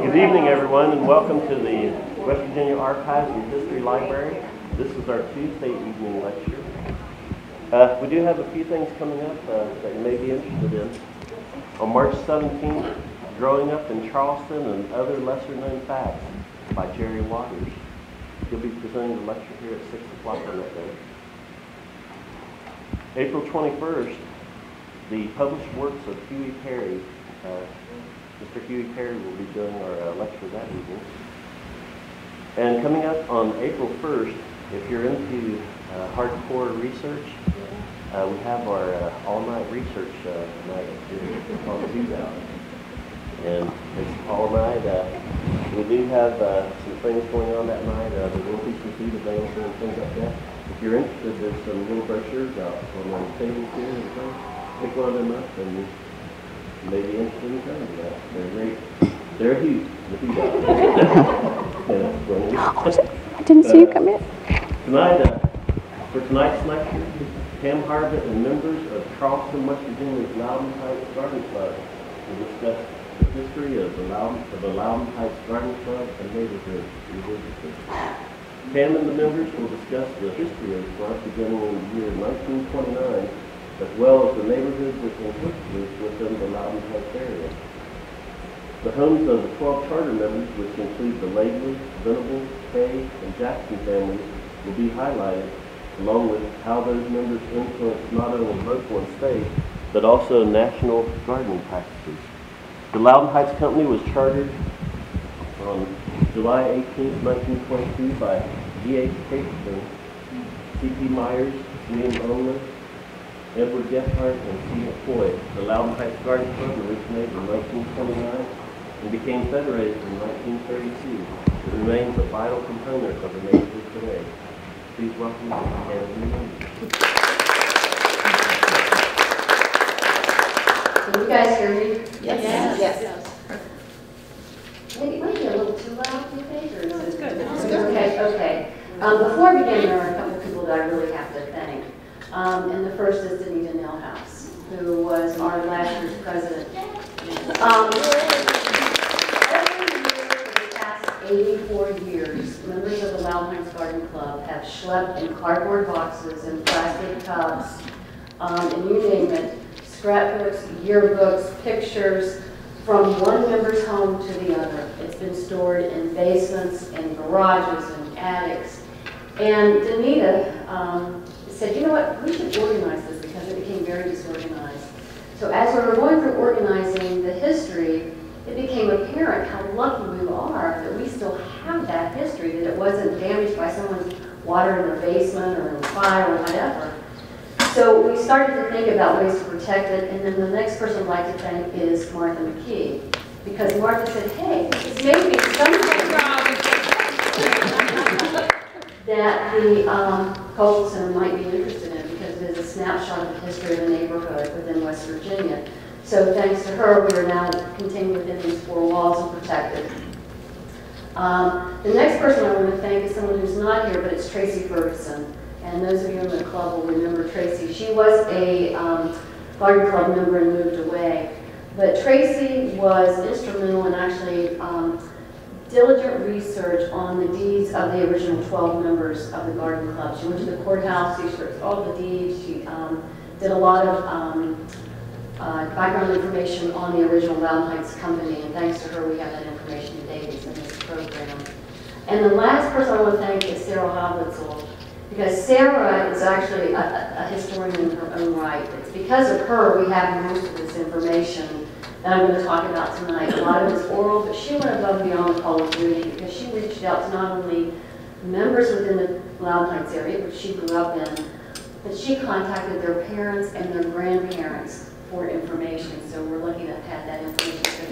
Good evening, everyone, and welcome to the West Virginia Archives and History Library. This is our Tuesday evening lecture. We do have a few things coming up that you may be interested in. On March 17th, Growing Up in Charleston and Other Lesser-Known Facts by Jerry Waters. He'll be presenting the lecture here at 6 o'clock on that day. April 21st, the published works of Huey Perry. Mr. Huey Perry will be doing our lecture that evening. And coming up on April 1st, if you're into hardcore research, we have our all-night research night called Shootout. And it's all night. We do have some things going on that night. There will be some food available and things like that. If you're interested, there's some little brochures out on the tables here and things. Pick one of them up and you may be interested in coming to that. They're great. They're huge. I didn't see you come in. Tonight, for tonight's lecture, Pam Harvit and members of Charleston, West Virginia's Loudon Heights Garden Club will discuss the history of the Loudon Heights Garden Club and neighborhood revisit. Pam and the members will discuss the history of the club beginning in the year 1929, as well as the neighborhoods and encompasses within the Loudon Heights area. The homes of the 12 charter members, which include the Laidley, Venable, Kay, and Jackson families, will be highlighted, along with how those members influence not only local and state, but also national gardening practices. The Loudon Heights Company was chartered on July 18, 1922 by G.H. Caperton, C.P. Myers, William Ohley, Edward Gephart and C. McCoy. The Loudon Heights Garden Club originated in 1929 and became federated in 1932. It remains a vital component of the neighborhood today. Please welcome Pam and the members. Can you guys hear me? Yes. Yes. Maybe it might be a little too loud, do you think? Or is it good? Okay. Before we begin, there are a couple of people that I really have to thank. And the first is Denita Nelhouse, who was our last year's president. Every year for the past 84 years, members of the Loudon Heights Garden Club have schlepped in cardboard boxes and plastic tubs, and you name it, scrapbooks, yearbooks, pictures, from one member's home to the other. It's been stored in basements and garages and attics. And Denita said, you know what, we should organize this because it became very disorganized. So as we were going through organizing the history, it became apparent how lucky we are that we still have that history, that it wasn't damaged by someone's water in their basement or in a fire or whatever. So we started to think about ways to protect it, and then the next person I'd like to thank is Martha McKee, because Martha said, hey, this may be something that the Cultural Center might be interested in, because it is a snapshot of the history of the neighborhood within West Virginia. So thanks to her, we are now contained within these four walls and protected. The next person I want to thank is someone who's not here, but it's Tracy Ferguson. And those of you in the club will remember Tracy. She was a garden club member and moved away. But Tracy was instrumental in actually diligent research on the deeds of the original 12 members of the garden club. She went to the courthouse, she searched all the deeds, she did a lot of background information on the original Loudon Heights Company, and thanks to her we have that information today that's in this program. And the last person I want to thank is Sarah Harvit, because Sarah is actually a historian in her own right. It's because of her we have most of this information that I'm going to talk about tonight. A lot of it's oral, but she went above and beyond the call of duty because she reached out to not only members within the Loudon Heights area, which she grew up in, but she contacted their parents and their grandparents for information. So we're lucky to have had that information.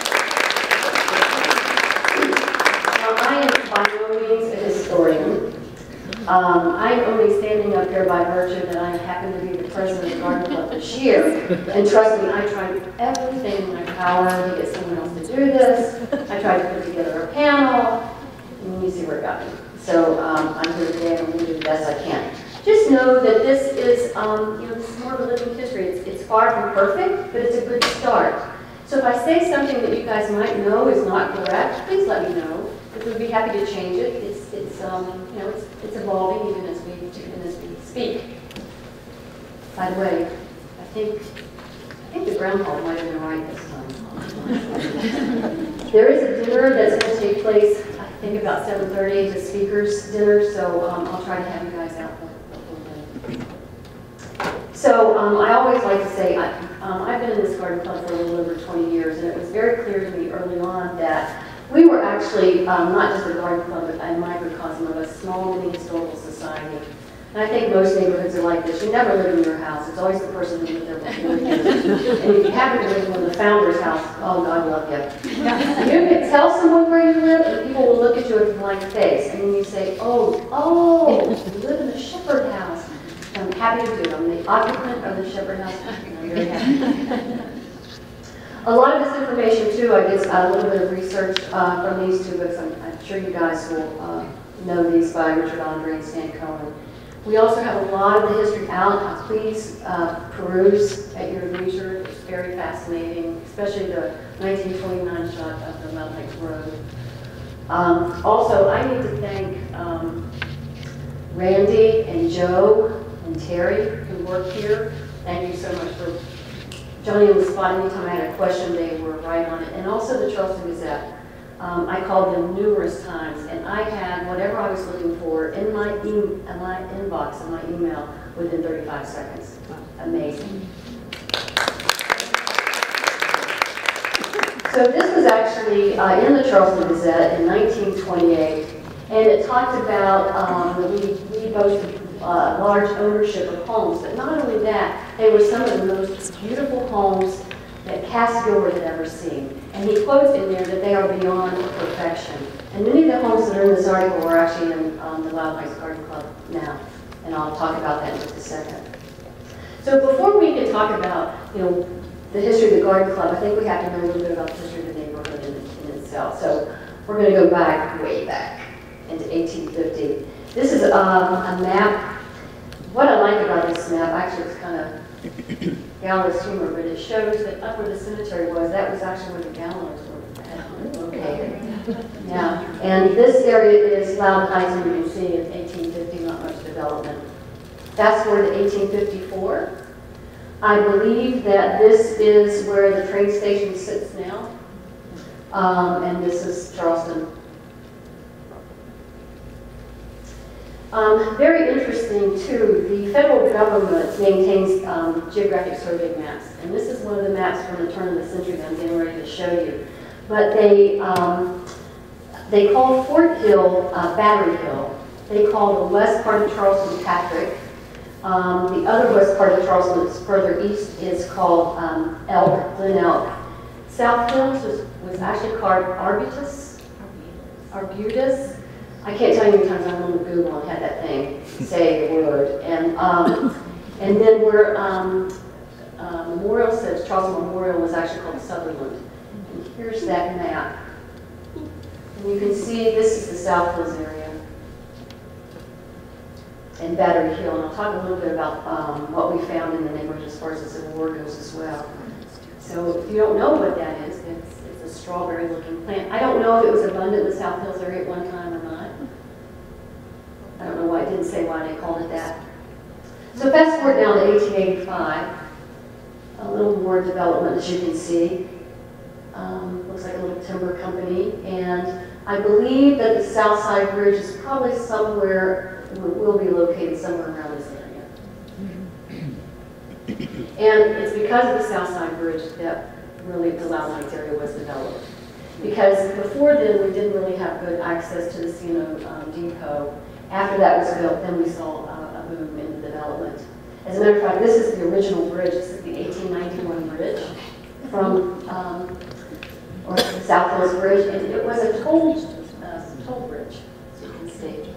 Now, I am by no means a historian. I'm only standing up here by virtue that I happen to be the president of the Garden Club this year. And trust me, I tried everything in my power to get someone else to do this. I tried to put together a panel, and you see where it got me. So I'm here today, and I'm going to do the best I can. Just know that this is, this is more of a living history. It's far from perfect, but it's a good start. So if I say something that you guys might know is not correct, please let me know, because we'd be happy to change it. You know, it's evolving even as we speak. By the way, I think the groundhog might have been right this time. There is a dinner that's going to take place, I think about 7:30, the speakers dinner, so I'll try to have you guys out before then. So I always like to say, I've been in this garden club for a little over 20 years, and it was very clear to me early on that we were actually not just a garden club, but a microcosm of a small mini historical society. And I think most neighborhoods are like this. You never live in your house. It's always the person who lived there before you. And if you happen to live in the founder's house, oh, God love you. You can tell someone where you live, and people will look at you with a blank face. And then you say, oh, you live in the Shepherd house. I'm happy to do it. I'm the occupant of the Shepherd house. I'm very happy. A lot of this information, too, I did a little bit of research from these two books. I'm sure you guys will know these by Richard Andre and Stan Cohen. We also have a lot of the history out. Please peruse at your leisure. It's very fascinating, especially the 1929 shot of the Loudon Heights Road. Also, I need to thank Randy and Joe and Terry who work here. Thank you so much for joining on the spot. Anytime I had a question, they were right on it. And also the Charleston Gazette. I called them numerous times, and I had whatever I was looking for in my inbox, in my email, within 35 seconds. Amazing. So this was actually in the Charleston Gazette in 1928, and it talked about that we boasted large ownership of homes, but not only that, they were some of the most beautiful homes that Cass Gilbert had ever seen. And he quotes in there that they are beyond perfection. And many of the homes that are in this article are actually in the Loudon Heights Garden Club now. And I'll talk about that in just a second. So before we can talk about, the history of the Garden Club, I think we have to know a little bit about the history of the neighborhood in itself. So we're going to go back, way back, into 1850. This is a map. What I like about this map, actually it's kind of gallows humor, but it shows that up where the cemetery was, that was actually where the gallows were located. Yeah, and this area is Loudon Heights, and you can see in 1850, not much development. Fast forward to 1854. I believe that this is where the train station sits now, and this is Charleston. Very interesting, too, the federal government maintains geographic survey maps. And this is one of the maps from the turn of the century that I'm getting ready to show you. But they call Fort Hill Battery Hill. They call the west part of Charleston Patrick. The other west part of Charleston that's further east is called Elk, Glen Elk. South Hills was actually called Arbutus. I can't tell you how many times I went to Google and had that thing say the word. And then where Memorial says, Charleston Memorial was actually called Sutherland. And here's that map. And you can see this is the South Hills area and Battery Hill. And I'll talk a little bit about what we found in the neighborhood as far as the Civil War goes as well. So if you don't know what that is, it's a strawberry-looking plant. I don't know if it was abundant in the South Hills area at one time or not. I don't know why it didn't say why they called it that. So fast forward now to 1885. A little more development, as you can see. Looks like a little timber company. And I believe that the South Side Bridge is probably somewhere, will be located somewhere around this area. And it's because of the South Side Bridge that really the Loudon Heights area was developed. Because before then, we didn't really have good access to the C&O depot. After that was built, then we saw a boom in the development. As a matter of fact, this is the original bridge. This is the 1891 bridge from or the South Hills Bridge, and it was a toll bridge, as you can see.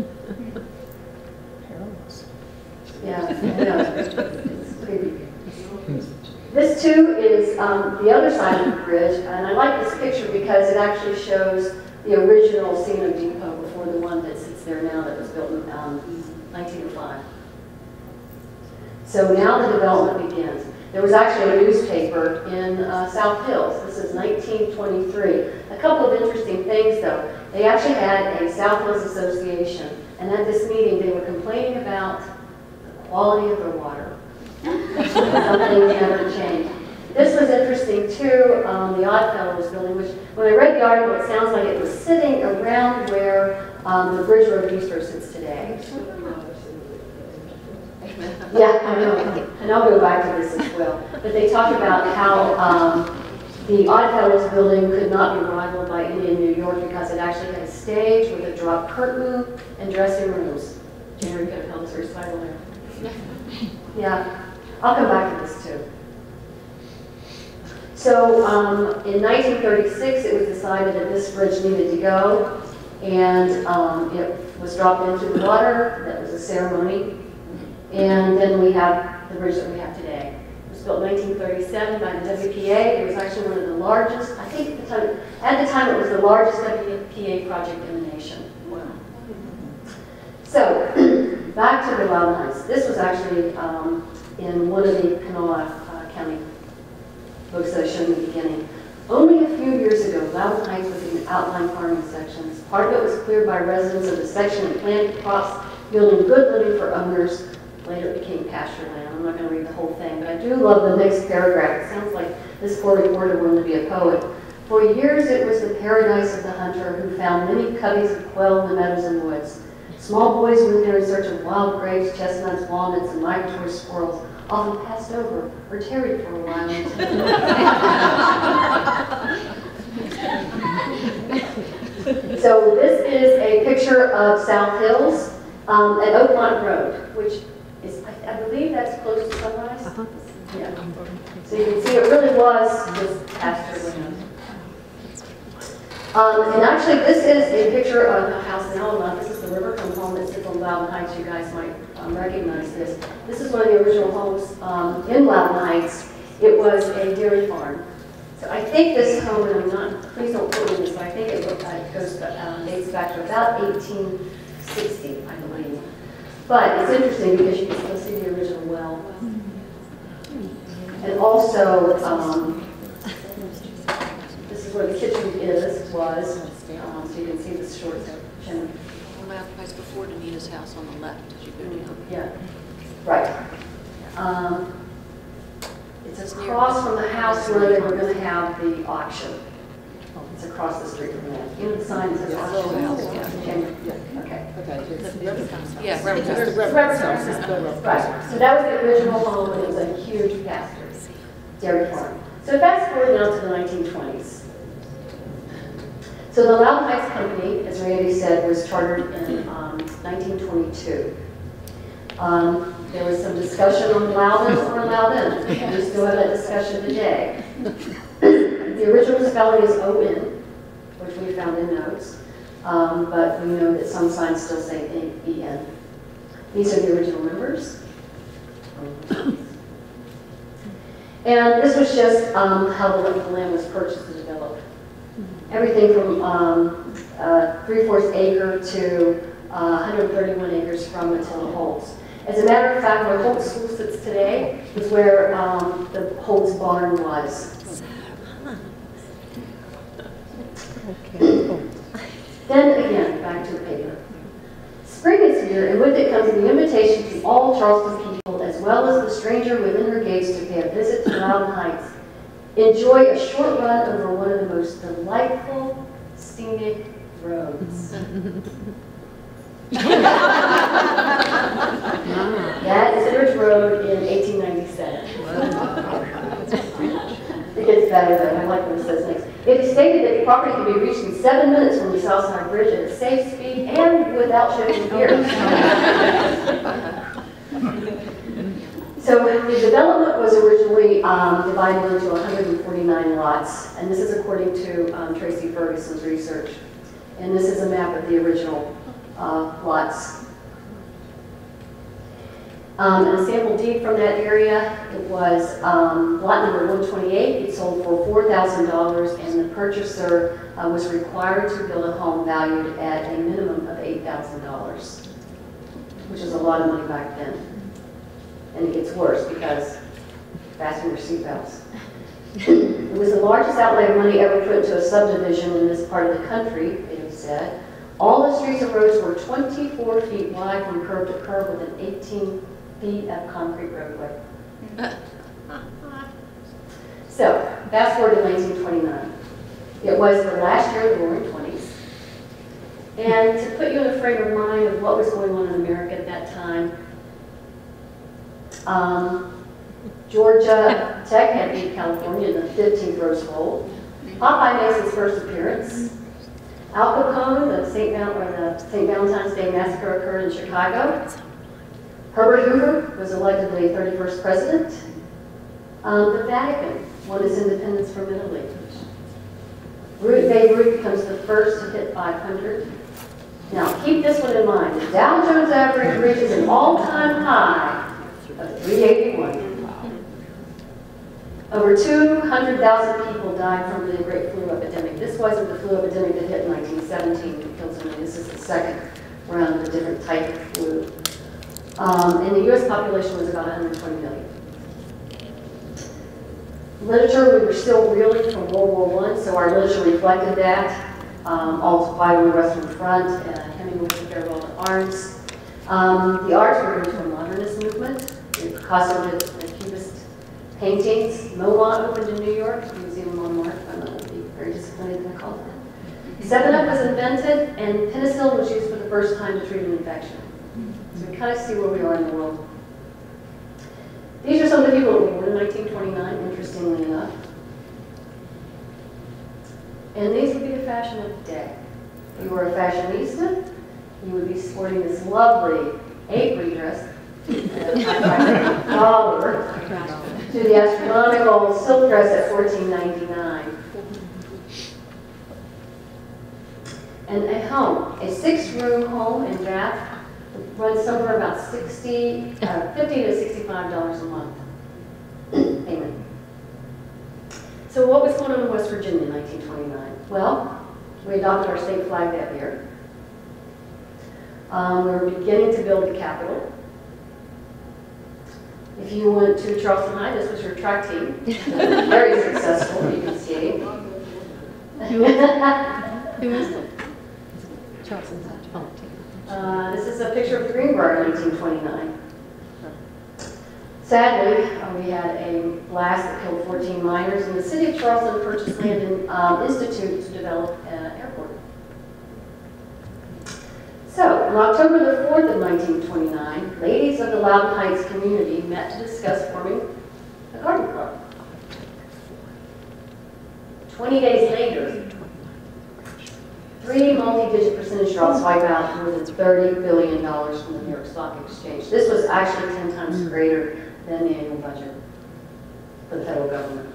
Yeah, it's creepy. This too is the other side of the bridge, and I like this picture because it actually shows the original C&O depot before the one that sits there now that was built in 1905. So now the development begins. There was actually a newspaper in South Hills. This is 1923. A couple of interesting things, though. They actually had a South Hills Association, and at this meeting they were complaining about the quality of their water. Something never changed. This was interesting too, the Oddfellows building, which when I read the article, it sounds like it was sitting around where the Bridge Road Bistro sits today. Yeah, I know. And I'll go back to this as well. But they talk about how the Oddfellows building could not be rivaled by any in New York because it actually had a stage with a drop curtain and dressing rooms. Jerry could have held his recital there. Yeah, I'll come back to this too. So in 1936, it was decided that this bridge needed to go, and it was dropped into the water. That was a ceremony. And then we have the bridge that we have today. It was built in 1937 by the WPA. It was actually one of the largest, I think at the time it was the largest WPA project in the nation. Wow. So, back to the Loudon Heights. This was actually in one of the Kanawha County books that I showed in the beginning. Only a few years ago, Loudon Heights was in outline farming sections. Part of it was cleared by residents of the section and planted crops, yielding good living for owners. Later it became pasture land. I'm not going to read the whole thing, but I do love the next paragraph. It sounds like this poor reporter wanted to be a poet. For years it was the paradise of the hunter who found many coveys of quail in the meadows and woods. Small boys went there in search of wild grapes, chestnuts, walnuts, and migratory squirrels, often passed over or tarried for a while. So this is a picture of South Hills at Oakmont Road, which is, I believe that's close to Sunrise. Yeah. So you can see it really was just pasture land. And actually, this is a picture of a house in Alabama. This is the Rivercombe home that sits on Loudon Heights. You guys might recognize this. This is one of the original homes in Loudon Heights. It was a dairy farm. So I think this home, and I'm not, please don't quote me this, but I think it dates back to about 1860, I believe. But it's interesting because you can still see the original well. And also, this is where the kitchen was, so you can see the short section. Right before Danita's house on the left as you go down. Yeah, right. It's across from the house where they were going to have the auction. It's across the street from that. You know the sign that says auction? Okay. Yeah, right. So that was the original home, and it was a huge pasture, dairy farm. So fast forward now to the 1920s. So the Loudon Heights Company, as Randy said, was chartered in 1922. There was some discussion on Loudon or Loudon, and we still have that discussion today. The original spelling is O-N, which we found in notes, but we know that some signs still say E-N. These are the original members. And this was just how the land was purchased and developed. Everything from 3/4 acre to 131 acres from Matilda Holt's. As a matter of fact, where Holt's School sits today is where the Holt's barn was. Then again, back to the paper. Spring is here, and with it comes the invitation to all Charleston people, as well as the stranger within her gates, to pay a visit to Loudon Heights. Enjoy a short run over one of the most delightful scenic roads. That is Ridge Road in 1897. It gets better though. I like what it says next. It is stated that the property can be reached in 7 minutes from the Southside Bridge at a safe speed and without shifting gears. So the development was originally divided into 149 lots, and this is according to Tracy Ferguson's research. And this is a map of the original lots. And a sample deed from that area, it was lot number 128. It sold for $4,000, and the purchaser was required to build a home valued at a minimum of $8,000, which is a lot of money back then. And it gets worse because Fasten your seatbelts. It was the largest outlay of money ever put into a subdivision in this part of the country, it was said. All the streets and roads were 24 feet wide from curb to curb with an 18 feet of concrete roadway. So, fast forward to 1929. It was the last year of the Roaring Twenties. And to put you in a frame of mind of what was going on in America at that time, Georgia Tech had beat California in the 15th Rose Bowl. Popeye makes his first appearance. Al Capone, the St. Valentine's Day Massacre occurred in Chicago. Herbert Hoover was elected the 31st president. The Vatican won its independence from Italy. Babe Ruth becomes the first to hit 500. Now, keep this one in mind. The Dow Jones average reaches an all-time high of 381. Over 200,000 people died from the Great Flu Epidemic. This wasn't the flu epidemic that hit in 1917 and killed so many. This is the second round of a different type of flu. And the U.S. population was about 120 million. Literature, we were still reeling from World War I, so our literature reflected that. All Quiet on the Western Front, Hemingway's Farewell to Arms. The arts were into a modernist movement. Picasso did Cubist paintings. MoMA opened in New York, Museum of Montmartre. I'm not going to be very disappointed in the call that. 7-Up was invented, and penicillin was used for the first time to treat an infection. So we kind of see where we are in the world. These are some of the people that were born in 1929, interestingly enough. And these would be the fashion of the day. If you were a fashionista, you would be sporting this lovely apron dress, collar, to the astronomical silk dress at $14.99. And a home, a 6-room home and bath, runs somewhere about $50 to $65 a month payment. So what was going on in West Virginia in 1929? Well, we adopted our state flag that year. We were beginning to build the Capitol. If you went to Charleston High, this was your track team. Very successful, you can see. Who is it? Charleston High. This is a picture of Greenbrier in 1929. Sadly, we had a blast that killed 14 miners, and the city of Charleston purchased land and institute to develop an airport. So, on October the 4th of 1929, ladies of the Loudon Heights community met to discuss forming a garden club. 20 days later, 3 multi-digit percentage drops wipe out more than $30 billion from the New York Stock Exchange. This was actually 10 times greater than the annual budget for the federal government.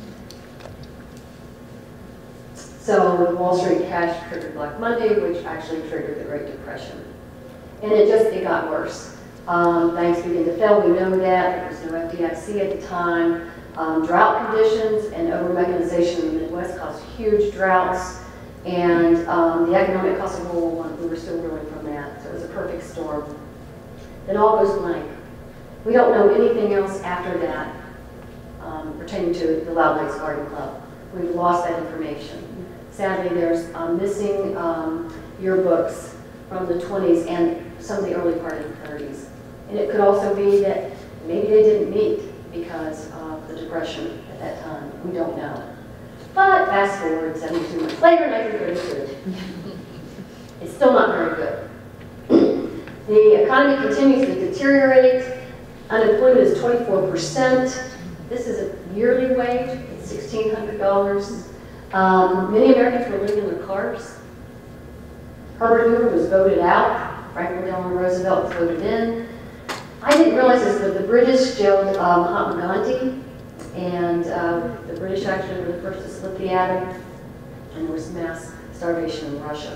So the Wall Street crash triggered Black Monday, which actually triggered the Great Depression. And it got worse. Banks began to fail, we know that. There was no FDIC at the time. Drought conditions and over-mechanization in the Midwest caused huge droughts. And the economic cost of World War I, we were still reeling from that. So it was a perfect storm. Then all goes blank. We don't know anything else after that pertaining to the Loudon Heights Garden Club. We've lost that information. Sadly, there's missing yearbooks from the 20s and some of the early part of the 30s. And it could also be that maybe they didn't meet because of the Depression at that time. We don't know. But fast forward 72 months later, 1932. It's still not very good. The economy continues to deteriorate. Unemployment is 24%. This is a yearly wage. It's $1,600. Many Americans were living in their cars. Herbert Hoover was voted out. Franklin Delano Roosevelt was voted in. I didn't realize this, but the British jailed Mahatma Gandhi. And the British actually were the first to split the atom, and there was mass starvation in Russia.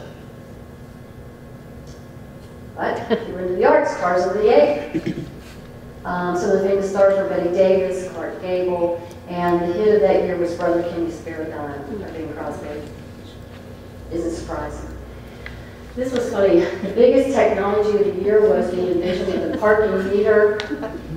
But if you were into the arts, stars of the eighth. Some of the famous stars were Betty Davis, Clark Gable, and the hit of that year was Brother Kenny Spare a Dime, by Bing Crosby. Isn't surprising. This was funny. The biggest technology of the year was the invention of the parking meter.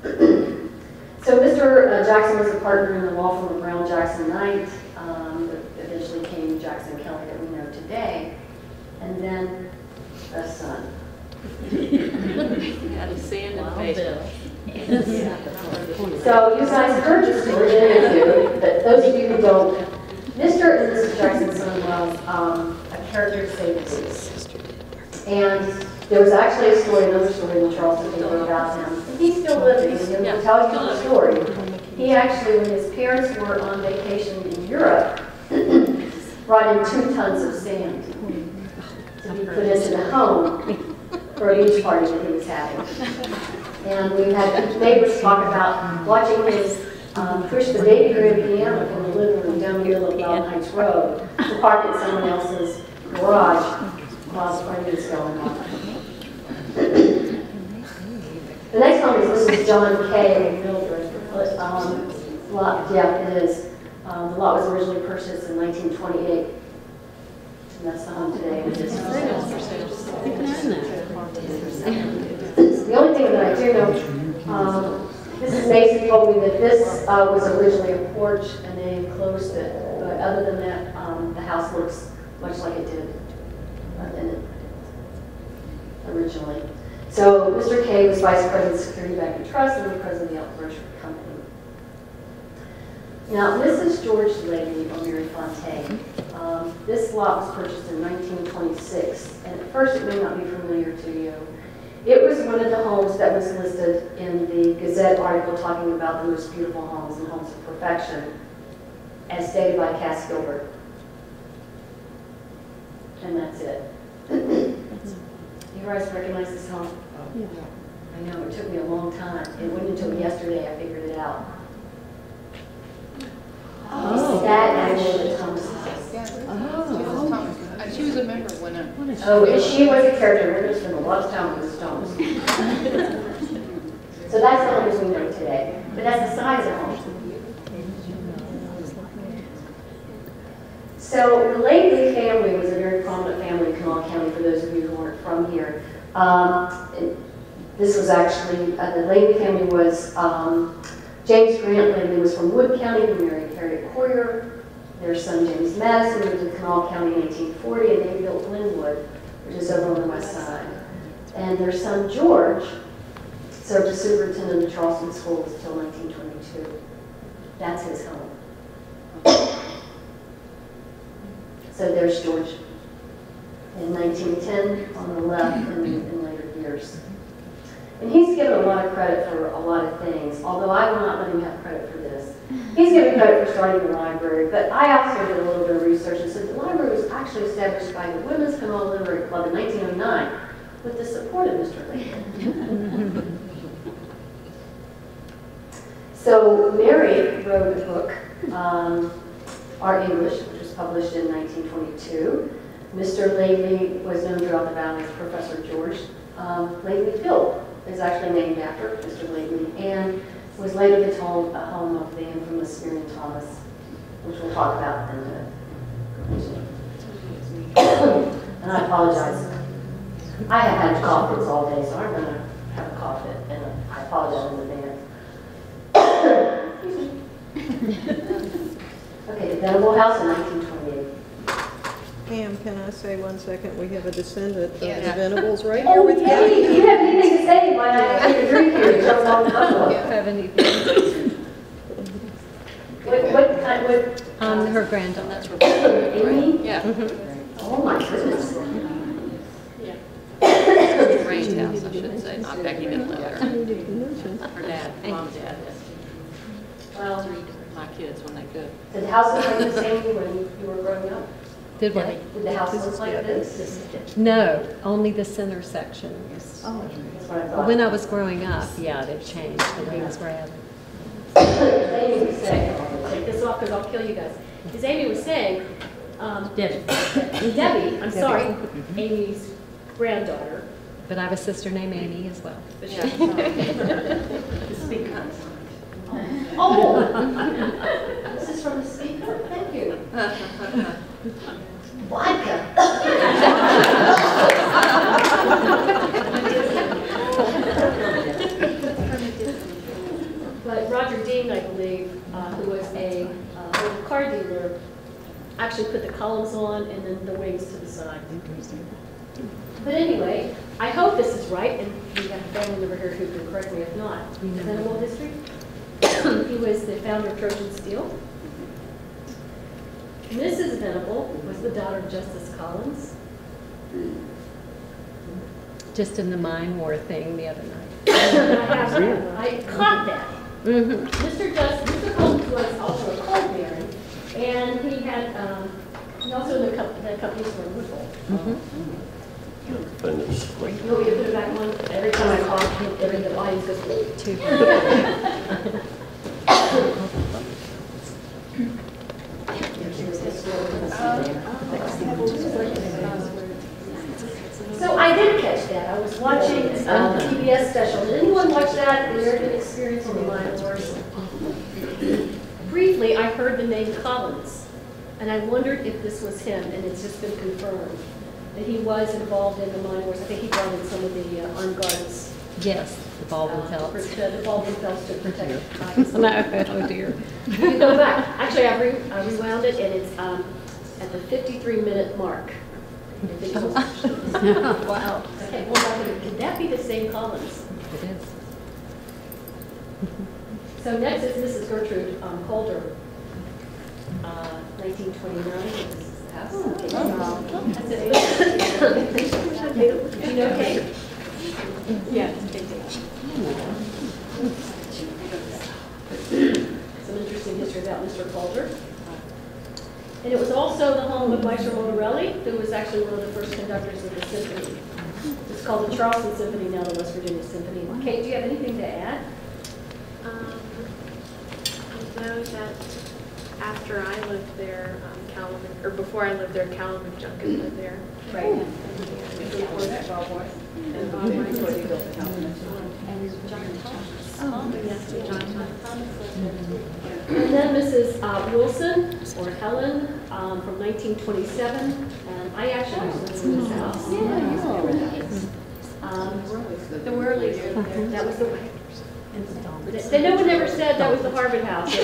So Mr. Jackson was a partner in the law firm of Brown Jackson Knight, that eventually came Jackson Kelly that we know today, and then a son. Got a sand and face. So you guys heard the story, didn't you? But those of you who don't, Mr. and Mrs. Jackson's son was a character to say the least. And there was actually another story in the Charleston paper about him. He's still living, and he'll tell you the story. He actually, when his parents were on vacation in Europe, brought in 2 tons of sand to be put into the home for a beach party that he was having. And we had neighbors talk about watching his push the baby grand piano from the living room down the middle of Loudon Heights Road to park in someone else's garage while the party was going on. The next one is Mrs. John K. and Mildred. Yeah, it is. The lot was originally purchased in 1928. And that's the home today. The only thing that I do know, Mrs. Mason told me that this was originally a porch and they closed it. But other than that, the house looks much like it did originally. So Mr. K was Vice President of Security Bank and Trust and the President of the Outbrush Company. Now, Mrs. George Laidley, or Mary Fontaine, this lot was purchased in 1926, and at first it may not be familiar to you. It was one of the homes that was listed in the Gazette article talking about the most beautiful homes and homes of perfection, as stated by Cass Gilbert. And that's it. You guys recognize this home? Yeah. I know, it took me a long time. It wasn't until yesterday I figured it out. Oh. That actually was Thomas' house. Oh. She was a member when Oh, and she was a character. We're going to spend a lot of time with Mrs. Thomas. So that's the home as we know today. But that's the size of home. So the Laidley family was a very prominent family in Kanawha County, for those of you who weren't from here. This was actually, the Laidley family was, James Grant Laidley was from Wood County. He married Harriet Coyer. Their son James Madison moved to Kanawha County in 1840, and they built Linwood, which is over on the west side. And their son George served as superintendent of Charleston schools until 1922. That's his home. So there's George in 1910 on the left and in later years. And he's given a lot of credit for a lot of things, although I will not let him have credit for this. He's given credit for starting the library, but I also did a little bit of research and said the library was actually established by the Women's Kanawha Literary Club in 1909 with the support of Mr. Lincoln. So Mary wrote a book, Our English, which was published in 1922. Mr. Laidley was known throughout the valley as Professor George. Laidley Field is actually named after Mr. Laidley and was later the home of the infamous Miriam Thomas, which we'll talk about in a minute. And I apologize. I have had cough fits all day, so I'm going to have a cough fit, and I apologize in advance. Okay, the Venable House in 1928. Pam, can I say 1 second? We have a descendant of the Yeah. Venables right here Oh, with Katie, you. you have anything to say while I take a drink here? Jump on the buffalo. Have anything? What kind, what? Her granddaughter. That's Rebecca, Amy? right? Yeah. Oh my goodness. Range house, I should say, not Becky didn't live there. Her dad, mom, dad. Well, My kids when they could. did the house look like the same when you were growing up? Did what? Did the house look like this? No, only the center section. Oh, that's what I thought. When I was growing up, yeah, it changed when he was rather. Amy was saying, Take this off because I'll kill you guys. As Amy was saying, Debbie. I'm sorry, Amy's granddaughter. But I have a sister named Amy as well. But Yeah. speak Oh, this is from the speaker? Thank you. Vodka. King, I believe, who was a local car dealer, actually put the columns on and then the wings to the side. But anyway, I hope this is right, and we have a family member here who can correct me if not. Venable history. He was the founder of Trojan Steel. Mrs. Venable was the daughter of Justice Collins. Just in the mine war thing the other night. I caught that. Mr. Collins was also a coal baron, and he had, he also had companies for Whipple. You want me to put it back on? Every time I talk, the audience goes, Too. So I did catch that. I was watching a PBS special. Did anyone watch that, The American Experience on the Mine Wars? Briefly, I heard the name Collins, and I wondered if this was him, and it's just been confirmed that he was involved in the mine wars. I think he brought in some of the armed guards. Yes, the Baldwin pelts. The Baldwin pelts to protect. No, oh dear. You can go back. Actually, I rewound it, and it's at the 53-minute mark. Wow. Okay, well, could that be the same Collins? It is. So next is Mrs. Gertrude Calder, 1929. This is the house. That's it. You know Kate? Yeah. Some interesting history about Mr. Calder. And it was also the home of Maestro Monterelli, who was actually one of the first conductors of the symphony. It's called the Charleston Symphony, now the West Virginia Symphony. Kate, do you have anything to add? I know that after I lived there, before I lived there, Calum McJunkin lived there. Right. And Bob White. And Bob White. And John Thomas. Yes, John Thomas lived there too. And then Mrs. Wilson, or Helen, from 1927. I actually used to live in this house. The Whirlies lived there. That was the way. No one ever said that was the Harvit house. I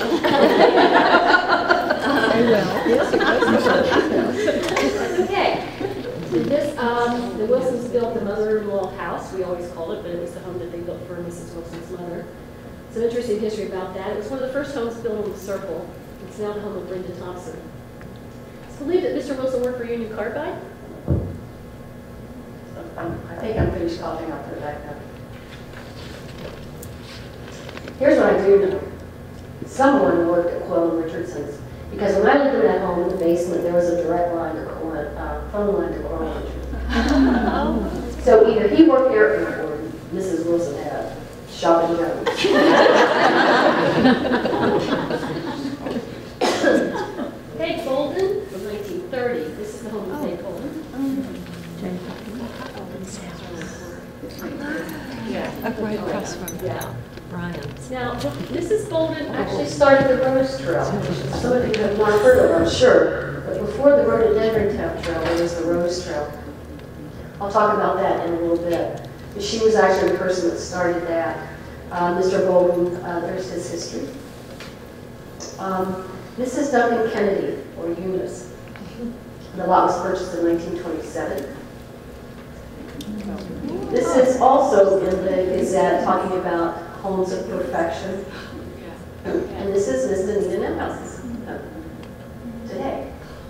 will. Yes, it was. That's okay. The Wilsons built the mother-in-law house, we always called it, but it was the home that they built for Mrs. Wilson's mother. Some interesting history about that. It was one of the first homes built on the Circle. It's now the home of Brenda Thompson. It's believed that Mr. Wilson worked for Union Carbide. I think I'm finished coughing. I'll put it back up. Here's what I do know. Someone worked at Quill and Richardson's, because when I lived in that home in the basement, there was a direct line to phone line to Quill and Richardson's. So either he worked there or Mrs. Wilson had a shop in Jones. Tate Golden from 1930. This is the home of Tate Golden. Right across from Brian's. Now, Mrs. Golden Actually started the Rose Trail, which some of you have not heard of, I'm sure. But before the Rhododendron Trail, there was the Rose Trail. I'll talk about that in a little bit. But she was actually the person that started that. Mr. Bolden, there's his history. Mrs. Duncan Kennedy, or Eunice. The lot was purchased in 1927. This is also in the Gazette talking about homes of perfection. And this is Miss Anita Nemhouse's today.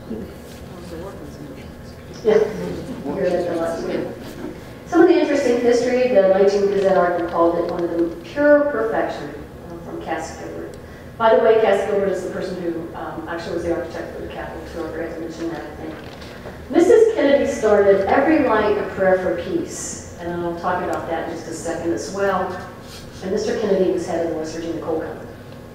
Yeah, hear that a lot too. Some of the interesting history, the 19 Gazette article called it one of the pure perfection from Cass Gilbert. By the way, Cass Gilbert is the person who actually was the architect for the Capitol, so I forgot to mention that, I think. Mrs. Kennedy started every night a prayer for peace. And I'll talk about that in just a second as well. And Mr. Kennedy was head of the West Virginia Coal Company.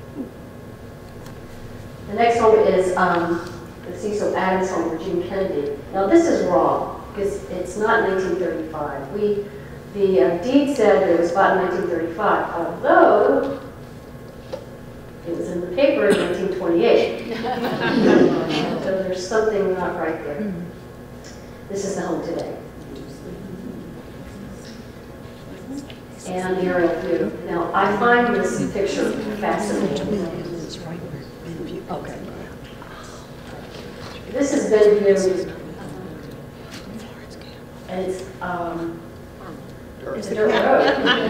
The next home is the Cecil Adams home for Jean Kennedy. Now this is wrong, because it's not 1935. The deed said it was bought in 1935, although it was in the paper in 1928. So there's something not right there. This is the home today. and the aerial view. Now, I find this picture fascinating. Okay. This is Venable, and it's a dirt road.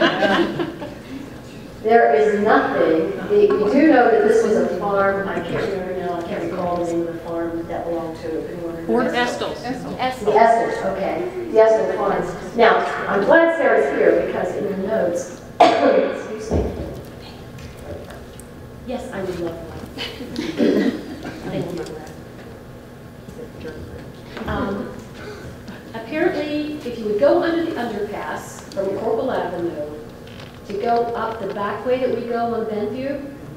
There is nothing, we do know that this was a farm, I can't remember now, I can't recall the name of the farm that belonged to, if anyone remembers. Estels. The Esters, okay, the Estel farms. Now, I'm glad Sarah's here because in your notes, excuse me. Yes, I would love that. Thank you. Apparently, if you would go under the underpass from Corporal Avenue to go up the back way that we go on Benview,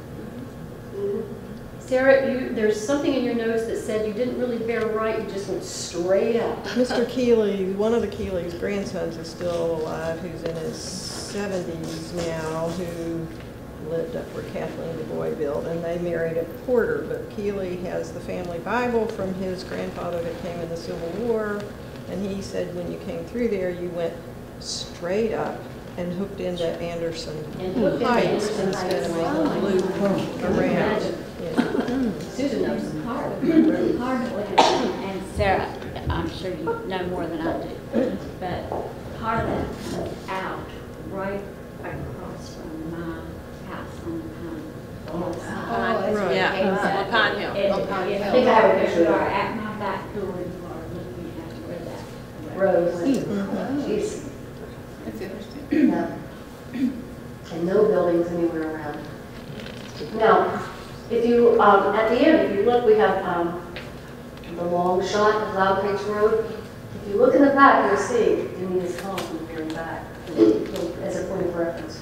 Sarah, there's something in your notes that said you didn't really bear right, you just went straight up. Mr. Keeley, one of the Keeley's grandsons is still alive, who's in his 70s now, who lived up where Kathleen Du Bois built, and they married a porter. But Keeley has the family Bible from his grandfather that came in the Civil War, and he said when you came through there, you went straight up and hooked into Anderson Heights instead of making a loop around. Yeah. Susan knows. Part of it, and Sarah, I'm sure you know more than I do, but part of that comes out right across from my house on the Pine. Right. Yeah, on Pine Hill. I think I have a picture You of are that. at my back door, you are looking at where that Rose. Jeez. That's interesting. Yeah. And no buildings anywhere around. Now, if you, at the end, if you look, we have the long shot of Loudon Heights Road. If you look in the back, you'll see Denise home from the very back as a point of reference.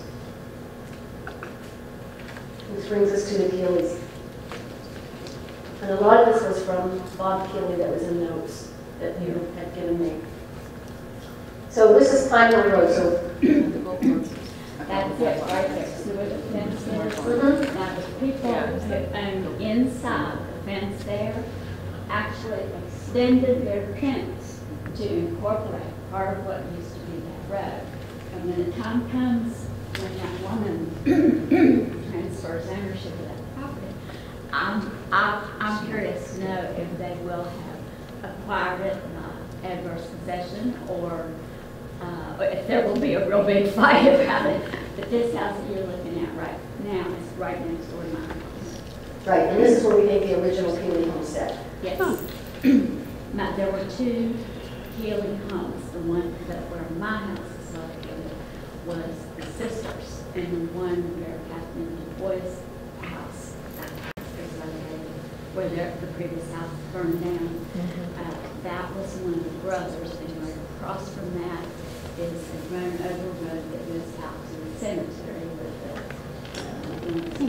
Which brings us to the Keeleys. And a lot of this was from Bob Keeley that was in notes that you had given me. So this is Pine Hill Road. So That's it, right there. So where the fence is. Now, the people that own inside the fence there actually extended their fence to incorporate part of what used to be that road. And when the time comes when that woman transfers ownership of that property, I'm curious to know if they will have acquired it by adverse possession or if there will be a real big fight about it. But this house that you're looking at right now is right next door to mine. right, and this is where we think the original Keeley homestead. Yes. Now, there were two Healy homes. The one that where my house is located was the sisters, and the one where Kathleen Du Bois' house is located, where the previous house burned down. That was one of the brothers, and right across from that is a grown-over road that goes out to the cemetery with the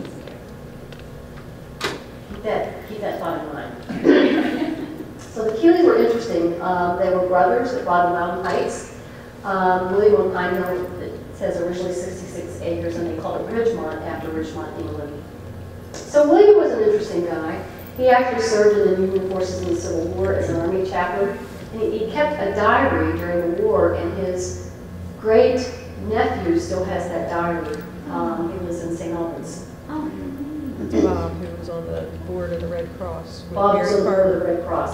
Keep that thought in mind. So the Keeleys were interesting. They were brothers that bought in Loudon Heights. William on Pine Hill, it says originally 66 acres, and they called it Ridgemont after Ridgemont, England. So William was an interesting guy. He actually served in the Union forces in the Civil War as an Army chaplain. And he kept a diary during the war, and his great nephew still has that diary. He was in St. Albans. That's Bob, who was on the board of the Red Cross. with Bob was Mary on the board of the Carter. Red Cross.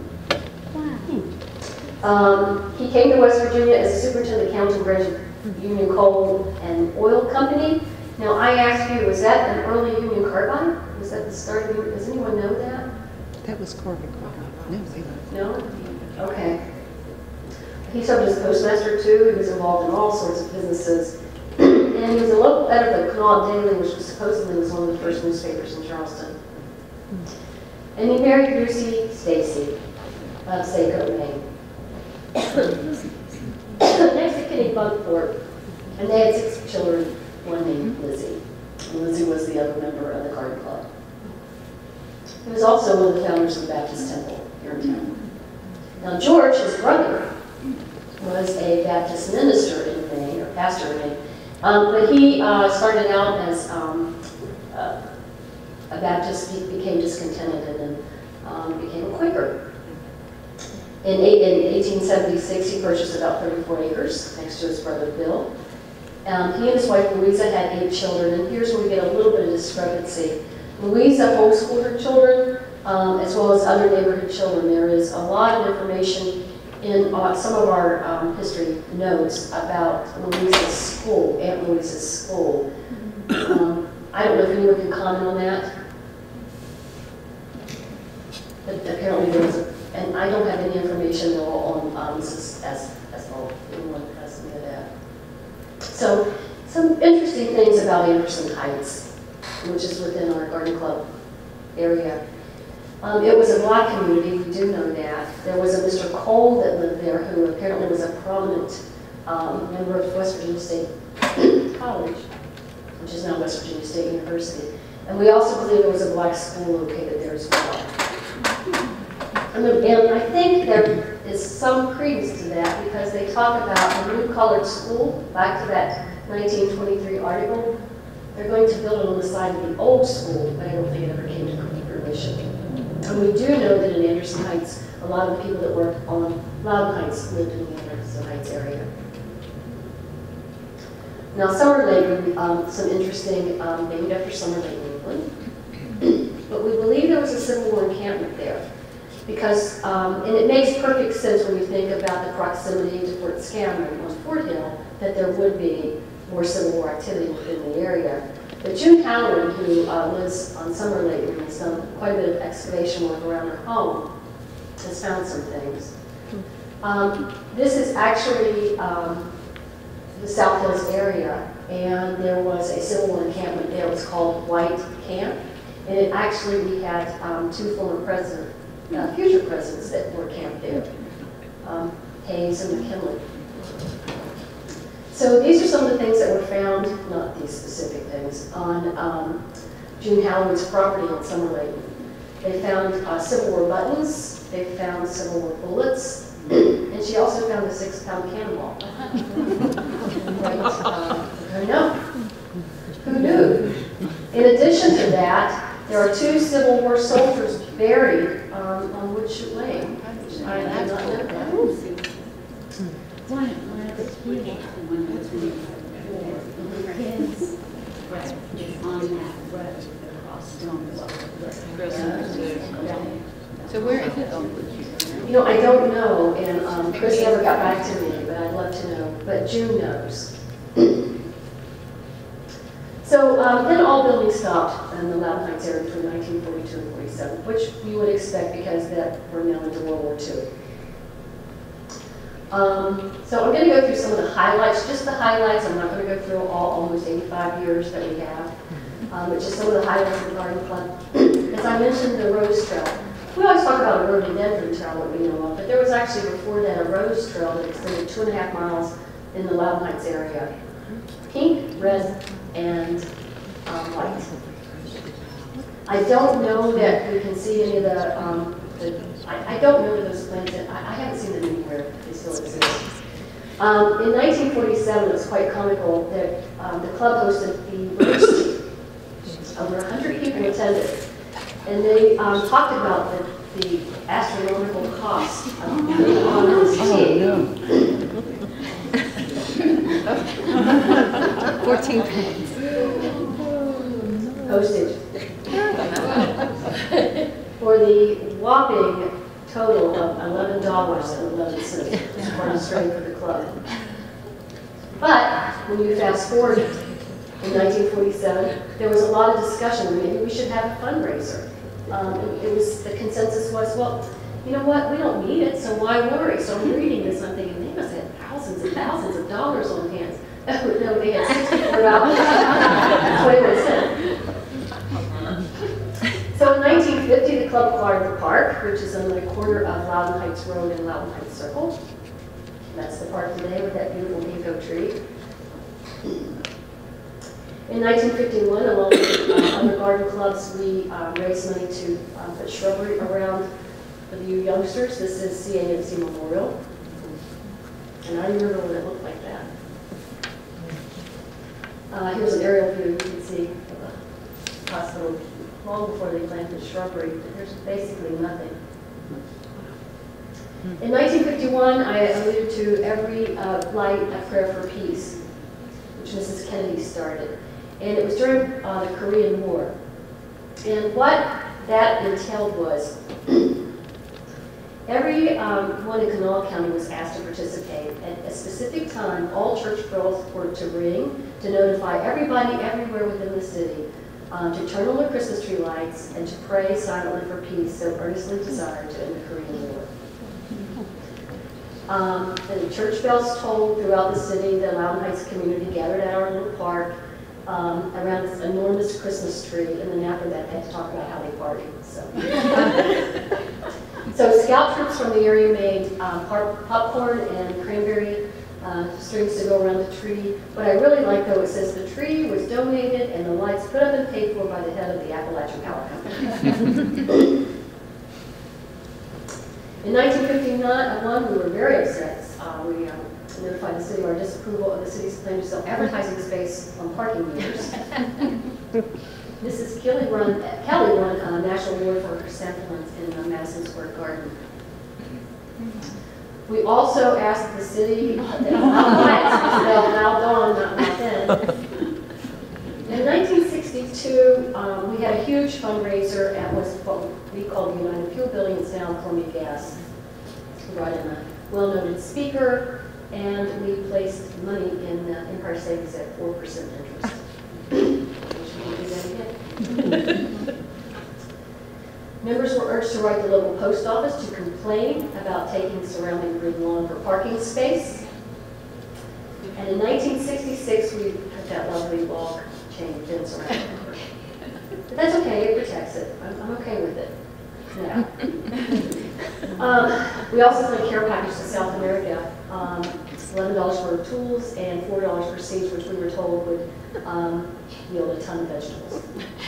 He came to West Virginia as superintendent of County Branch of Union Coal and Oil Company. Now, I ask you, was that an early Union Carbide? Was that the start of Union? Does anyone know that? That was Corbin. No? Okay. He served as postmaster too. He was involved in all sorts of businesses. And he was a local editor of the Kanawha Daily, which was supposedly was one of the first newspapers in Charleston. And he married Lucy Stacy of Saco, Maine. Next to Kitty Bunkport, and they had 6 children, one named Lizzie. And Lizzie was the other member of the garden club. He was also one of the founders of the Baptist Temple here in town. Now, George, his brother, was a Baptist minister in Maine, or pastor in Maine. But he started out as a Baptist, became discontented, and then became a Quaker. In 1876, he purchased about 34 acres next to his brother Bill. He and his wife Louisa had 8 children, and here's where we get a little bit of discrepancy. Louisa homeschooled her children, as well as other neighborhood children. There is a lot of information in some of our history notes about Louisa's school, Aunt Louisa's school. I don't know if anyone can comment on that. But apparently there was and I don't have any information at all on Mrs. as well. Anyone has any of that. So, some interesting things about Anderson Heights, which is within our garden club area. It was a black community, we do know that. There was a Mr. Cole that lived there who apparently was a prominent member of West Virginia State College, which is now West Virginia State University. And we also believe there was a black school located there as well. And I think there is some credence to that because they talk about a new colored school, back to that 1923 article. They're going to build it on the side of the old school, but I don't think it ever came to fruition. And we do know that in Anderson Heights, a lot of the people that work on Loudon Heights lived in the Anderson Heights area. Now, Summer Lake, some interesting, named after Summer Lake, England. But we believe there was a Civil War encampment there. Because, and it makes perfect sense when you think about the proximity to Fort Scammon on Fort Hill, that there would be more Civil War activity within the area. But June Halloran, who lives on Summer Lake and has done quite a bit of excavation work around her home, has found some things. This is actually the South Hills area, and there was a Civil War encampment there. It was called White Camp, and it actually, we had 2 former presidents, future presidents that were camped there, Hayes and McKinley. So these are some of the things that were found, not these specific things, on June Halloran's property on Summer Lake. They found Civil War buttons, they found Civil War bullets, and she also found a 6-pound cannonball. I know. Who knew? In addition to that, there are 2 Civil War soldiers buried on Woodshoot Lane. I did not know that. One of the people, when I was kids, is on that road across Stonewall. So where is it? You know, I don't know, and Chris never got back to me, but I'd love to know. But June knows. So then all buildings stopped in the Loudon Heights area between 1942 and 47, which you would expect because that we're now into World War II. So I'm going to go through some of the highlights, just the highlights. I'm not going to go through all almost 85 years that we have, but just some of the highlights of the garden club. As I mentioned, the Rose Trail. We always talk about a rhododendron trail that we know of, but there was actually before that a rose trail that extended 2.5 miles in the Loudon Heights area. Pink, red, and white. I don't know that we can see any of I don't know that those plants, I haven't seen them anywhere, they still exist. In 1947, it was quite comical that the club hosted the roast. Over 100 people attended. And they talked about the astronomical cost of putting on this tea. 14 pounds. Postage. For the whopping total of $11.11, as part of straight for the club. But when you fast forward in 1947, there was a lot of discussion. Maybe we should have a fundraiser. The consensus was, well, you know what? We don't need it, so why worry? So I'm reading this, and I'm thinking they must have thousands and thousands of dollars on hand. Oh no, they had $64.21. So in 1950, the club acquired the park, which is on the corner of Loudon Heights Road and Loudon Heights Circle. That's the park today with that beautiful ginkgo tree. In 1951, along with other garden clubs, we raised money to put shrubbery around for the youngsters. This is CANC Memorial. And I remember when it looked like that. Here's an aerial view. You can see the hospital long before they planted shrubbery. There's basically nothing. In 1951, I alluded to every light a prayer for peace, which which Mrs. Kennedy started. And it was during the Korean War. And what that entailed was everyone in Kanawha County was asked to participate. At a specific time, all church bells were to ring to notify everybody everywhere within the city to turn on their Christmas tree lights and to pray silently for peace so earnestly desired to end the Korean War. The church bells tolled throughout the city. The Loudon Heights community gathered at our little park around this enormous Christmas tree, and then after that they had to talk about how they partied. So scout troops from the area made popcorn and cranberry strings to go around the tree. What I really like, though, it says the tree was donated and the lights put up and paid for by the head of the Appalachian Power Company. In 1951, we were very upset. We notified the city of our disapproval of the city's plan to sell advertising space on parking meters. Mrs. Kelly won a national award for her sampling in Madison Square Garden. We also asked the city, Loudon, not then. In 1962, we had a huge fundraiser at what we call the United Fuel Building. It's now Columbia Gas. We brought in a well-noted speaker, and we placed money in Empire Savings at 4% interest. Members were urged to write the local post office to complain about taking surrounding green lawn for parking space. And in 1966, we put that lovely log chain fence around it. But that's okay, it protects it. I'm okay with it. Yeah. We also sent a care package to South America. $11 for tools and $4 for seeds, which we were told would yield a ton of vegetables.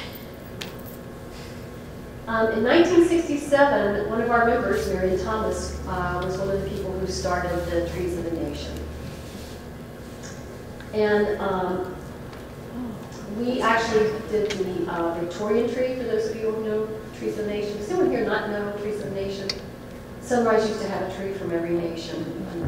In 1967, one of our members, Marion Thomas, was one of the people who started the Trees of the Nation. And we actually did the Victorian tree, for those of you who know Trees of the Nation. Does anyone here not know Trees of the Nation? Sunrise used to have a tree from every nation.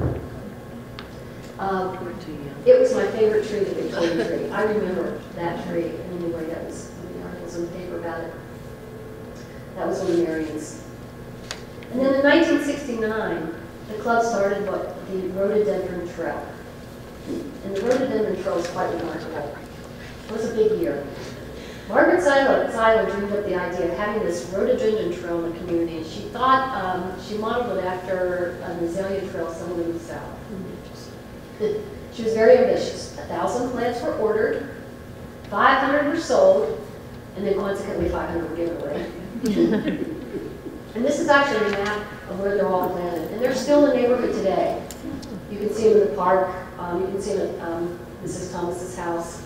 It was my favorite tree, the Victorian tree. I remember that tree, and anyway, that was many articles in the paper about it. That was one of Marion's. And then in 1969, the club started the Rhododendron Trail. And the Rhododendron Trail is quite remarkable. It was a big year. Margaret Seiler dreamed up the idea of having this rhododendron trail in the community, and she thought, she modeled it after an azalea trail somewhere in the south. She was very ambitious. 1,000 plants were ordered, 500 were sold, and then consequently 500 were given away. And this is actually a map of where they're all planted. And they're still in the neighborhood today. You can see them in the park. You can see them at Mrs. Thomas's house.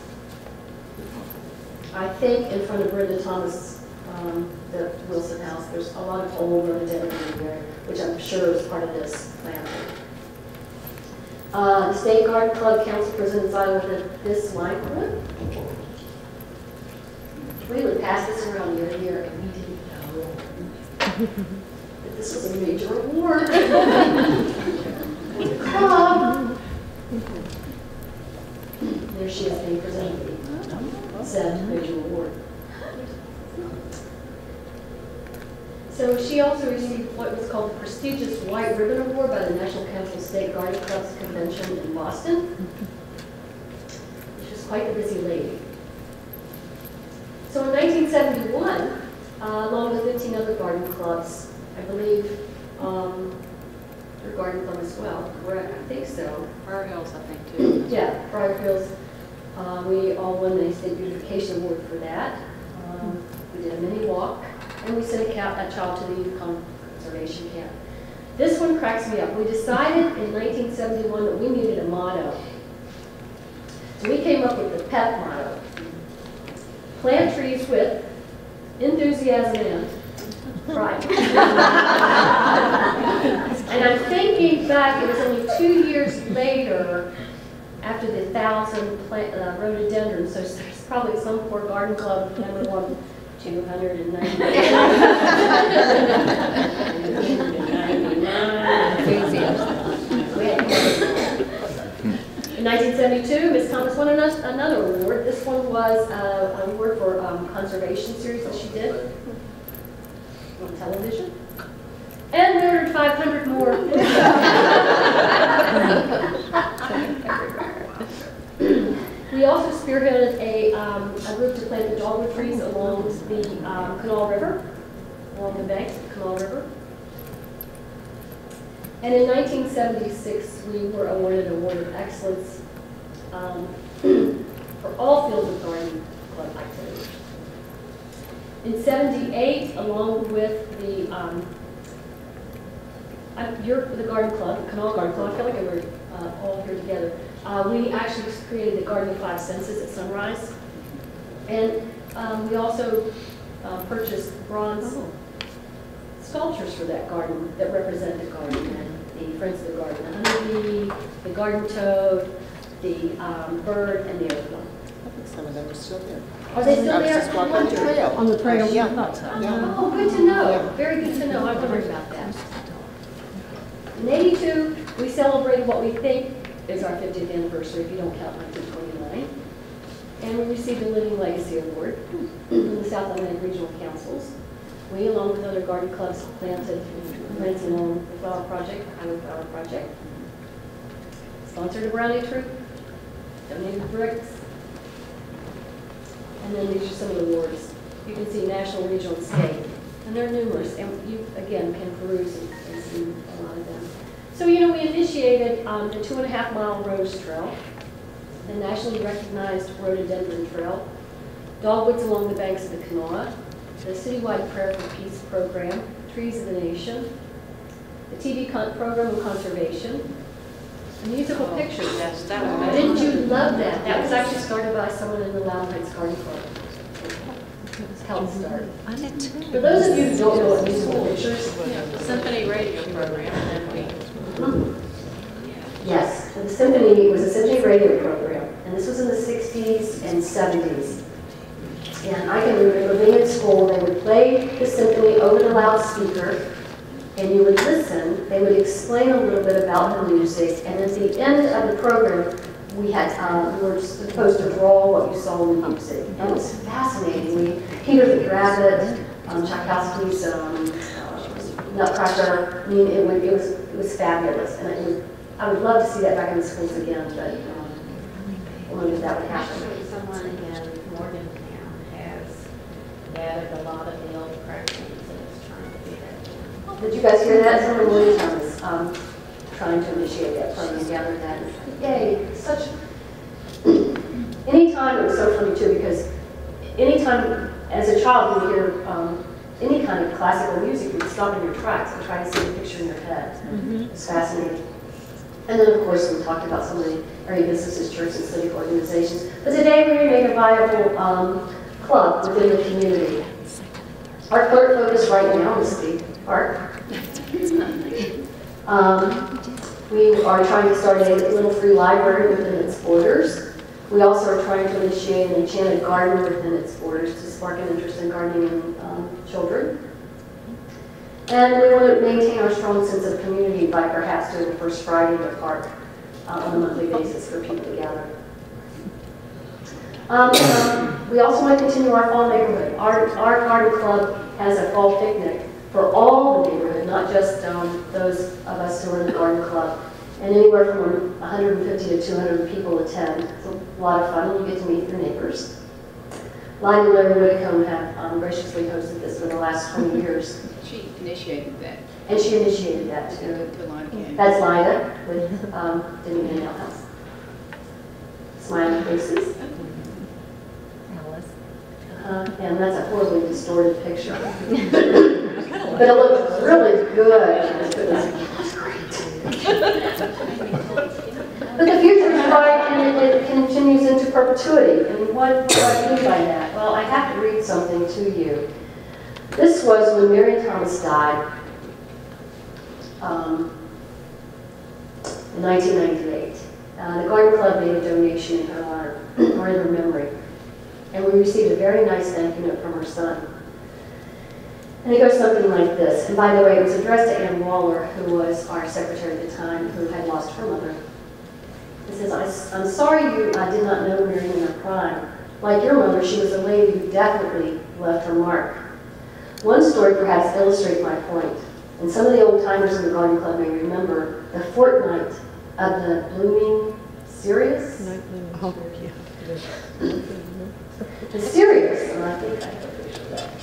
I think in front of Brenda Thomas, the Wilson house, there's a lot of old rhododendron in there, which I'm sure is part of this planting. The State Garden Club Council President signed with this line. We would pass this around year to year, and we didn't know that this was a major award. The club. There she is being presented. Said major award. So she also received what was called the prestigious White Ribbon Award by the National Council of State Garden Clubs Convention in Boston. She was quite a busy lady. So in 1971, along with 15 other garden clubs, I believe your garden club as well, I think so. Briar Hills, I think, too. Yeah, Briar Hills. We all won the State Beautification Award for that. We did a mini walk, and we sent a child to the youth conservation camp. This one cracks me up. We decided in 1971 that we needed a motto. So we came up with the PEP motto. Plant trees with enthusiasm and pride. And I'm thinking back, it was only 2 years later after the 1,000 rhododendrons, so there's probably some poor garden club number 299. In 1972, Ms. Thomas won another award. This one was an award for conservation series that she did on television. And we ordered 500 more. We also spearheaded a group to plant the dogwood trees along the Canal River, along the banks of the Canal River. And in 1976, we were awarded an award of excellence for all fields of garden club activities. In 78, along with the garden club, the Canal Garden Club, I feel like we're all here together. We actually created the Garden of Five Senses at Sunrise. And we also purchased bronze sculptures for that garden that represent the garden and the friends of the garden. The honeybee, the garden toad, the bird, and the earthworm. I think some of them are still there. Are they still I was there? just walking on the trail. On the trail? Yeah. Oh, good to know. Very good to know. I wondered about that. In 82, we celebrated what we think is our 50th anniversary, if you don't count 1929. And we received a Living Legacy Award from the South Atlantic Regional Councils. We, along with other garden clubs, planted plants along the Flower Project, Highway Flower Project. Sponsored a brownie troop, donated bricks. And then these are some of the awards. You can see national, regional, and state. And they're numerous, and you, again, can peruse and see a lot of them. So, you know, we initiated the 2.5-mile Rose Trail, the nationally recognized Rhododendron Trail, dogwoods along the banks of the Kanawha, the citywide Prayer for Peace program, Trees of the Nation, the TV program on conservation, the musical pictures. Yes, that was Didn't you love that? That was actually started by someone in the Loudon Heights Garden Club. Helped start. I did too. For those of you who don't know what musical pictures, Symphony radio program, and then yes, the symphony was a symphony radio program, and this was in the 60s and 70s. And I can remember being at school, they would play the symphony over the loudspeaker, and you would listen, they would explain a little bit about the music, and at the end of the program, we were supposed to draw what you saw in the music. And it was fascinating. Peter the Rabbit, Tchaikovsky's Nutcracker, I mean, it was fabulous. And I would love to see that back in the schools again, but I wonder if that would happen. Actually, someone in Morgantown has gathered a lot of the old cracklings and is trying to do that. Did you guys hear that? Someone in Williamstown is trying to initiate that program, gather that. Yay, anytime, it was so funny too, because anytime as a child you hear any kind of classical music, you'd stop in your tracks and try to see the picture in your head. It's fascinating. And then of course we talked about some of the area businesses, churches, and civic organizations. But today we remain a viable club within the community. Our current focus right now is the park. We are trying to start a little free library within its borders. We also are trying to initiate an enchanted garden within its borders to spark an interest in gardening in children. And we want to maintain our strong sense of community by perhaps doing the first Friday in the park on a monthly basis for people to gather. We also want to continue our fall neighborhood. Our garden club has a fall picnic for all the neighborhood, not just those of us who are in the garden club. And anywhere from 150 to 200 people attend. It's a lot of fun, and you get to meet your neighbors. Lida and Larry Whitcomb have graciously hosted this for the last 20 years. She initiated that. And she initiated that too. That's Lida with Denny Nail House. Smiling faces. Alice. And that's a horribly distorted picture. But it looked really good. It was great. But the future is bright and it continues into perpetuity. And what do I mean by that? Well, I have to read something to you. This was when Mary Thomas died in 1998. The Garden Club made a donation in her honor, or in her memory. And we received a very nice thank you note from her son. And it goes something like this. And by the way, it was addressed to Ann Waller, who was our secretary at the time, who had lost her mother. It says, I'm sorry I did not know Mary in her prime. Like your mother, she was a lady who definitely left her mark. One story perhaps illustrates my point, and some of the old timers in the Garden Club may remember the fortnight of the blooming Sirius. Oh, yeah. The Sirius, and I think I have a picture of that.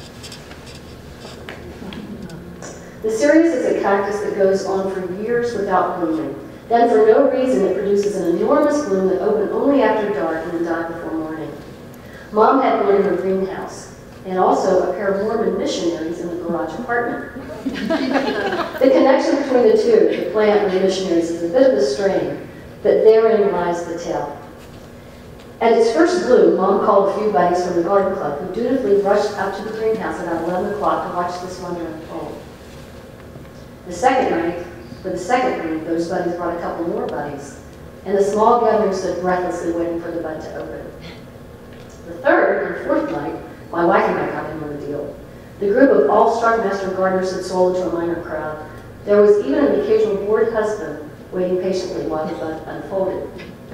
The Sirius is a cactus that goes on for years without blooming. Then, for no reason, it produces an enormous bloom that opened only after dark and then died before morning. Mom had one in her greenhouse, and also a pair of Mormon missionaries in the garage apartment. The connection between the two, the plant and the missionaries, is a bit of a strain, but therein lies the tale. At its first bloom, Mom called a few buddies from the garden club who dutifully rushed up to the greenhouse about 11 o'clock to watch this wonder unfold. The second night, for the second bloom, those buddies brought a couple more buddies, and the small gathering stood breathlessly waiting for the bud to open. The third and fourth night, my wife and I got in on the deal. The group of awe-struck master gardeners had swelled into a minor crowd. There was even an occasional bored husband waiting patiently while the bud unfolded.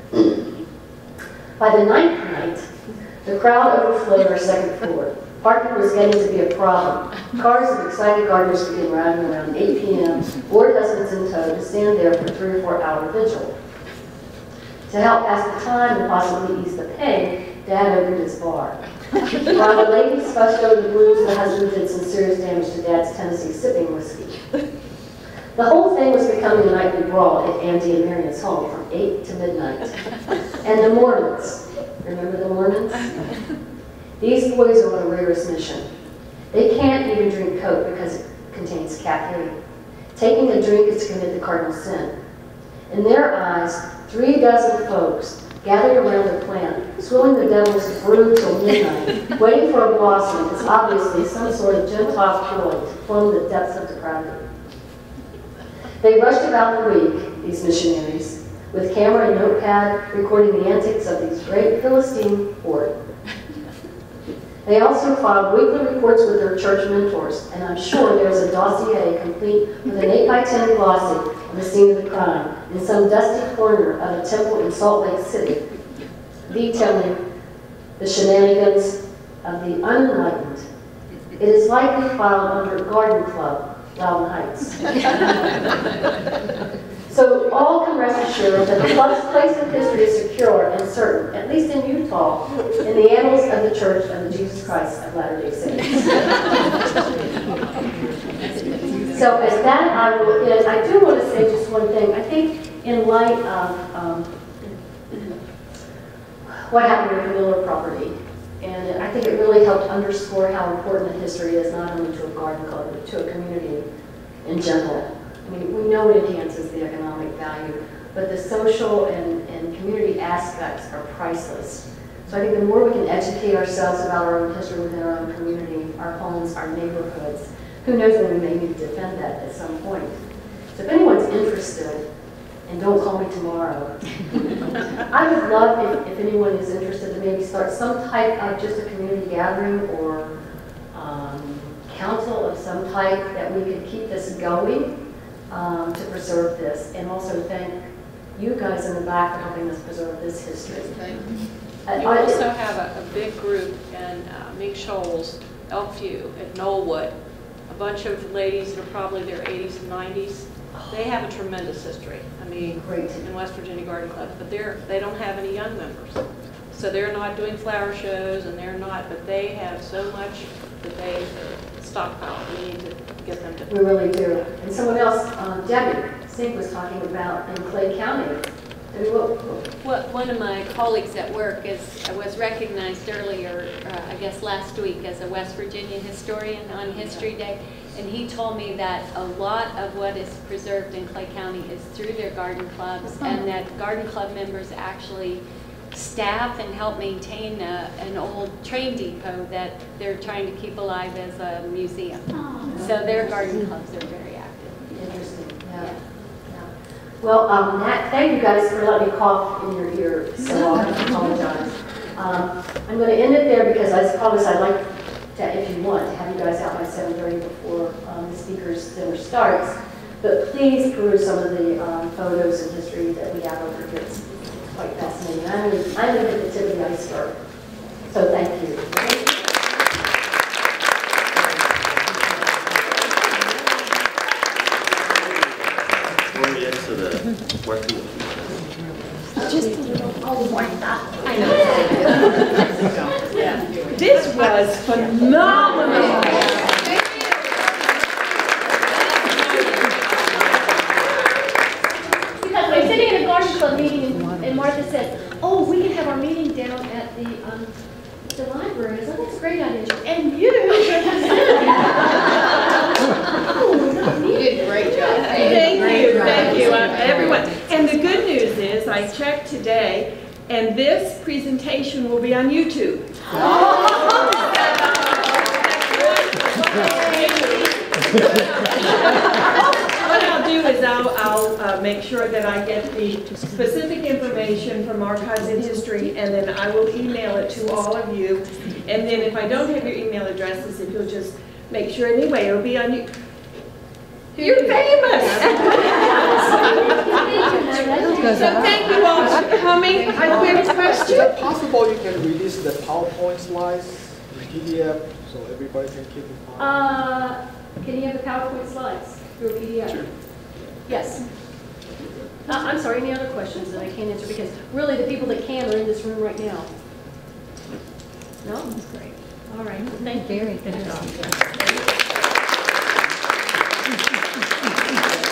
By the ninth night, the crowd overflowed our second floor. Parking was getting to be a problem. Cars of excited gardeners began riding around 8 p.m., bored husbands in tow, to stand there for 3 or 4 hour vigil. To help pass the time and possibly ease the pain, Dad opened his bar. While the ladies fussed over the blooms, the husband did some serious damage to Dad's Tennessee sipping whiskey. The whole thing was becoming a nightly brawl at Andy and Marion's home from 8 to midnight. And the Mormons, remember the Mormons? These boys are on a rigorous mission. They can't even drink Coke because it contains caffeine. Taking a drink is to commit the cardinal sin. In their eyes, 3 dozen folks gathered around the plant, swilling the devil's brew till midnight, waiting for a blossom is obviously some sort of Gentile joy to plumb the depths of depravity. They rushed about the week, these missionaries, with camera and notepad, recording the antics of these great Philistine horde. They also filed weekly reports with their church mentors, and I'm sure there's a dossier complete with an 8x10 glossy of the scene of the crime in some dusty corner of a temple in Salt Lake City, detailing the shenanigans of the unenlightened. It is likely filed under Garden Club, Loudon Heights. So all can rest assured that the club's place in history is secure and certain, at least in Utah, in the annals of the Church of the Jesus Christ of Latter-day Saints. So as that, I do want to say just one thing. I think in light of what happened with the Miller property, and I think it really helped underscore how important the history is, not only to a garden club, but to a community in general. I mean, we know it enhances the economic value, but the social and community aspects are priceless. So I think the more we can educate ourselves about our own history within our own community, our homes, our neighborhoods, who knows when we may need to defend that at some point. So if anyone's interested, and don't call me tomorrow, I would love if anyone is interested to maybe start some type of just a community gathering or council of some type that we could keep this going. To preserve this, and also thank you guys in the back for helping us preserve this history. You also have a big group in Mink Shoals, Elkview, at Knollwood, a bunch of ladies that are probably their 80s and 90s. They have a tremendous history. I mean, great. In West Virginia Garden Club, but they don't have any young members. So they're not doing flower shows, and they're not, but they have so much that they stockpile. We need to get them to. We really do. And someone else, Debbie Sink was talking about in Clay County. Debbie, one of my colleagues at work was recognized earlier, I guess last week, as a West Virginia historian on History Day. And he told me that a lot of what is preserved in Clay County is through their garden clubs, and that garden club members actually staff and help maintain an old train depot that they're trying to keep alive as a museum. So their garden clubs are very active. Interesting. Yeah. Well, Nat, thank you guys for letting me cough in your ear so I apologize. I'm going to end it there because I promise I'd like to, if you want, to have you guys out by 7:30 before the speaker's dinner starts. But please peruse some of the photos and history that we have over here. quite fascinating. I'm at the tip of the iceberg. So thank you. Before we into the working with Just a little, oh, my God. I know. This was phenomenal. Because we're sitting in a garden club meeting and Martha said, oh, we can have our meeting down at the library. I said, that's a great idea. And you represented. Oh, not me. You did a great job. Thank you, everyone. And the good news is, I checked today, and this presentation will be on YouTube. What I'll do is I'll make sure that I get the specific information from Archives in History, and then I will email it to all of you. And then if I don't have your email addresses, if you'll just make sure anyway, it'll be on YouTube. You're famous! So thank you all for coming. Are there any Is questions? that possible you can release the PowerPoint slides in PDF so everybody can keep in mind? Can you have the PowerPoint slides through a PDF? Sure. Yes. I'm sorry, any other questions that I can't answer? Because really the people that can are in this room right now. No? That's great. All right, well, thank you. Very good job.